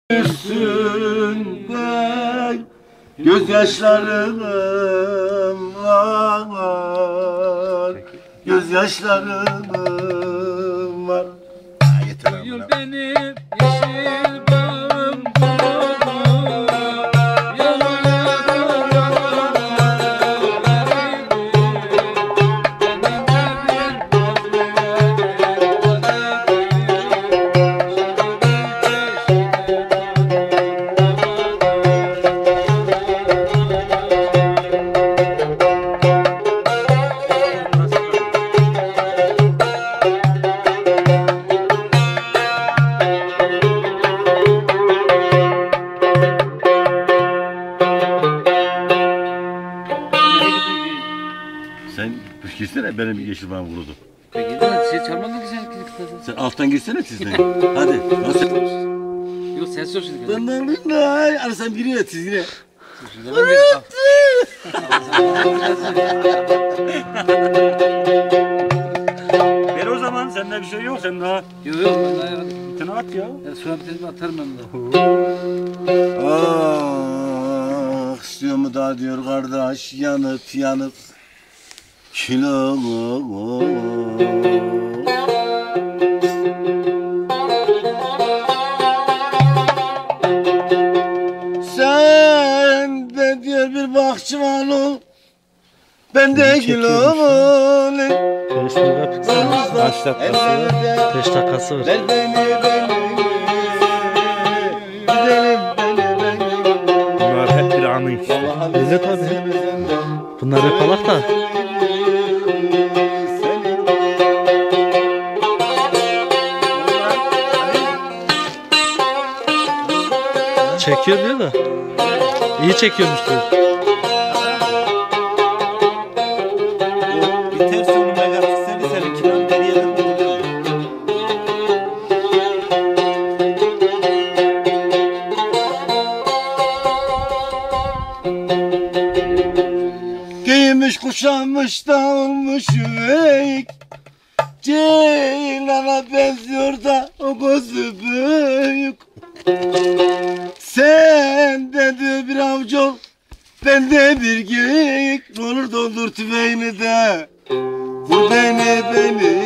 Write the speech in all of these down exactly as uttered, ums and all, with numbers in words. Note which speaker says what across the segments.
Speaker 1: Üstünde gözyaşlarım var, gözyaşlarım var.
Speaker 2: Gül benim yeşil bağım kurudu, yoluna
Speaker 1: Sen girsene, benim yeşil bağım kurudu.
Speaker 2: Peki, şey çalmadın ki sen kızı.
Speaker 1: Sen alttan girsene sizden. Hadi. Nasıl?
Speaker 2: Yok sen sor şimdi.
Speaker 1: Ben ben ben. Hani sen giriyor siz yine. Ver o zaman, sende bir şey yok, sen daha.
Speaker 2: Yok yok ben daha yaradım.
Speaker 1: Bir tane at ya.
Speaker 2: Ya sonra bir tane atarım ben de.
Speaker 1: Ah, istiyor mu daha diyor kardeş, yanıp yanıp kilo. Sen de diyor bir bahçıvan ol, ben de gül olayım.
Speaker 3: beş dakikası, kaç dakikası? beş dakikası var.
Speaker 1: Ver beni beni, güzelim beni beni.
Speaker 3: Bunlar hep bir anı işte. Öyle tabii. Bunlar hep alak da. Çekiyor diyor da. İyi çekiyormuş diyor.
Speaker 1: Bir ters onu megapikseli senin kiloyu geriye de buluyor. Giymiş kuşanmış da olmuş üveyik, Ceylana benziyor da o gözü büyük. Sen de diyor bir avcı ol, ben de bir geyik. Ne olur doldur tüfeğini de vur beni beni,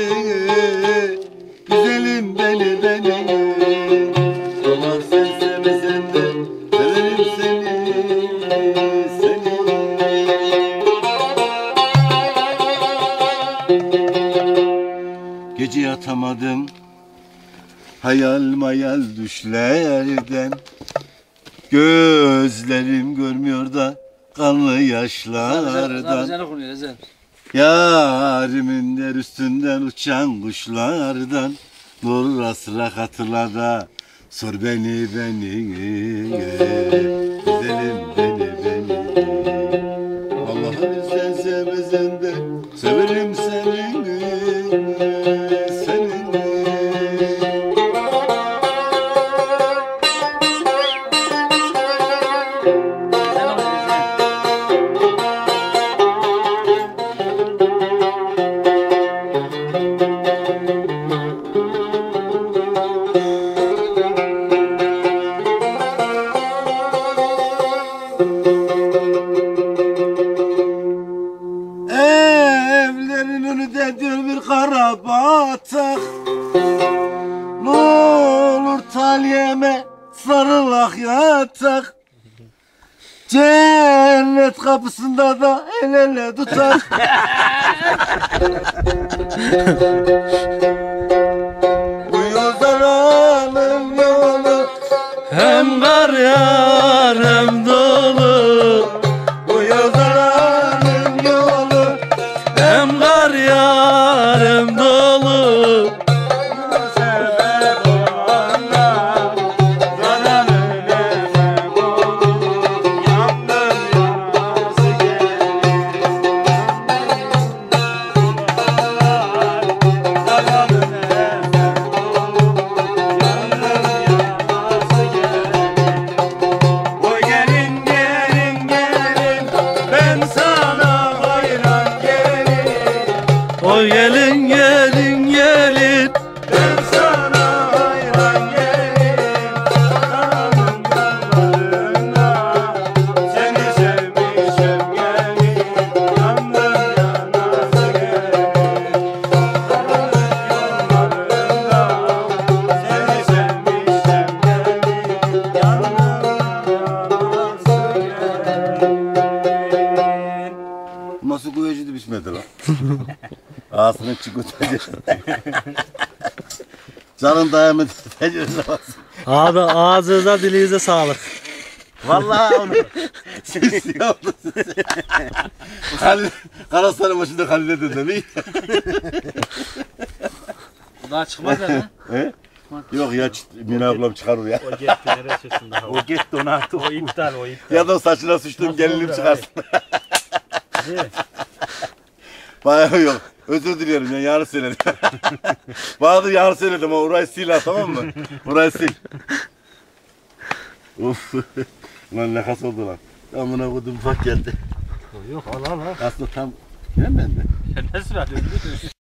Speaker 1: güzelim beni beni. Allah sen sevmesen de severim seni, seni. Gece yatamadım hayal mayal düşlerden, gözlerim görmüyor da kanlı yaşlardan.
Speaker 2: Sana konuyor Ezel.
Speaker 1: Yarimin der üstünden uçan kuşlardan, ne olur asra hatırla da sor beni beni, güzelim beni beni. Allah'ım sen sevmesen de severim seni, seni. Evlerin önünde diyor bir kara batak, ne olur talyeme sarılak yatak, cennet kapısında da el ele tutak. Bu yoldanın yolu
Speaker 3: Hem kar yağar hem dolu.
Speaker 1: Bu yoldanın yolu
Speaker 3: Hem kar yağar hem dolu.
Speaker 1: sebep olanlar zaten öyle sebep olur. Yangın yarası gelir, zaten öyle sebep olur. Yangın yarası gelir. O gelin gelin gelin, ben sana hayran gelin.
Speaker 3: O gelin gelin gelin.
Speaker 1: Ben sana hayran gelin. kafasına çık götüreceğim. Canın dayanmadı. Tecrübe olsun.
Speaker 3: Abi ağzınıza dilinize sağlık.
Speaker 1: Vallahi onu. Siz yaptınız. Halil, Karasların başında Halil'e dedim. İyi.
Speaker 2: Daha çıkmaz lan.
Speaker 1: He? Yok ya Mina ablam çıkarır ya.
Speaker 3: O gitti nereye çıksın daha? O gitti onu artık. O iptal o iptal.
Speaker 1: Ya da saçına sıçtığım gelinim çıkarsın. Bayağı yok. Özür diliyorum ya yarın söyledim. Bahadır yarın söyledim ama orayı sil ha tamam mı? Orayı sil. Uf. Lan ne kas oldu lan. Amına kodum ufak geldi.
Speaker 3: Yok al al al.
Speaker 1: Aslında tam. Ne bende?
Speaker 3: Nasıl var?